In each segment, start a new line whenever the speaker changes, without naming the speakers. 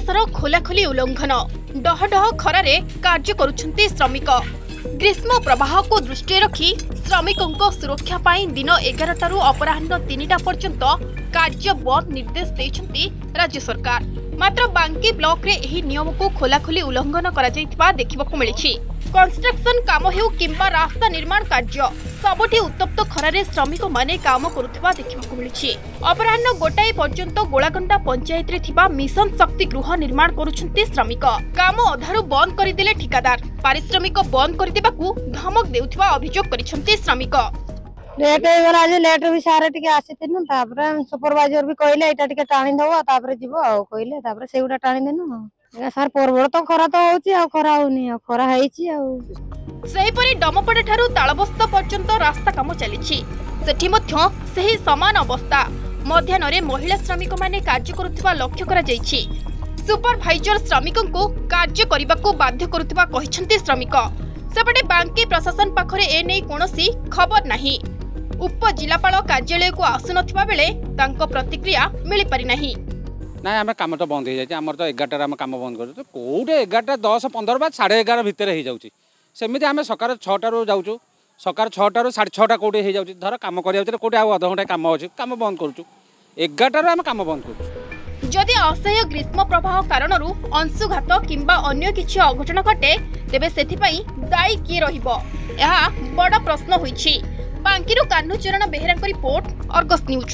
दिवसर खोलाखोली उल्लंघन डहडह खरारे कार्य करुछंती श्रमिक ग्रीष्म प्रवाह को दृष्टि रखी श्रमिकों सुरक्षा पाई दिन 11 अपराह्न 3टा पर्यंत कार्य बंद निर्देश देइछंती राज्य सरकार। मात्र बांकी ब्लॉक रे एही नियम को खोलाखोली उल्लंघन करा जायतिबा देखिबाकू मिलिछि। कंस्ट्रक्शन काम हेउ किंबा रास्ता निर्माण कार्य सबुठी उत्तप्त खरारे श्रमिक माने काम करुथिबा देखिबाकू मिलिछि। अपराह्न 1 पर्यंत गोलागंडा पंचायत रे थिबा मिशन शक्ति गृह निर्माण करुछंती श्रमिक। काम अधारु बंद करिदेले ठिकादार पारिश्रमिक बंद करिदेबाकू धमक देउथिबा अभियोग करिछंती श्रमिक।
लेट होगला जे लेट भी सारे टिके आसीथिनु तापर सुपरवाइजर भी कहले एटा टिके टाणी दबो तापर जीवो आ कहले तापर सेउडा टाणी देनु सर परबड़ तो खरा तो होची आ खरा होनी आ खरा हेची आ
सेही परी डमपडा ठारू तालबस्त पर्यंत रास्ता काम चलीछि। सेठी मध्य सेही समान अवस्था मध्याह्न रे महिला श्रमिक माने कार्य करुथिबा लक्ष्य करा जायछि। सुपरवाइजर श्रमिकों को कार्य करबाकू बाध्य करुथिबा कहिसंती श्रमिक। सेपटे बांकी प्रशासन पाखरे ए नै कोनोसी खबर नाही। उप जिलापाल कार्यालय को आसुनथिबा बेले तांको प्रतिक्रिया मिली पारि नाही।
ना आम कम तो बंद हो जाए आम तो 11 आम कम बंद कर कौटे 11 10 15 बा 11:30 भितर हो जाऊँगी सेमती आम सकाल 6टारू जाऊँ सकाल 6टारू 6:30 कौटे हो जाऊँ धर कम कर कौटे आध घंटा कम अच्छे कम बंद करूँ 11टारू आम कम बंद करूँ।
जदि असह्य ग्रीष्म प्रवाह कारण अंशुघात किंबा अन्य किछि अघटन घटे तेबे सेथिपई दायी किए रहिबो एहा बड़ प्रश्न होईछि। बांकीरू कान्हुचरण बेहेरांक रिपोर्ट अर्गस न्यूज।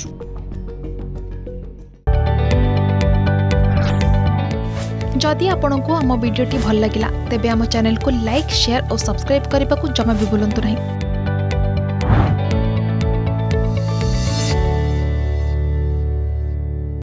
जदि आपंक आम भिडी भल लगा तेब आम चैनल को लाइक शेयर और सब्सक्राइब करने को जमा भी भूलु नहीं।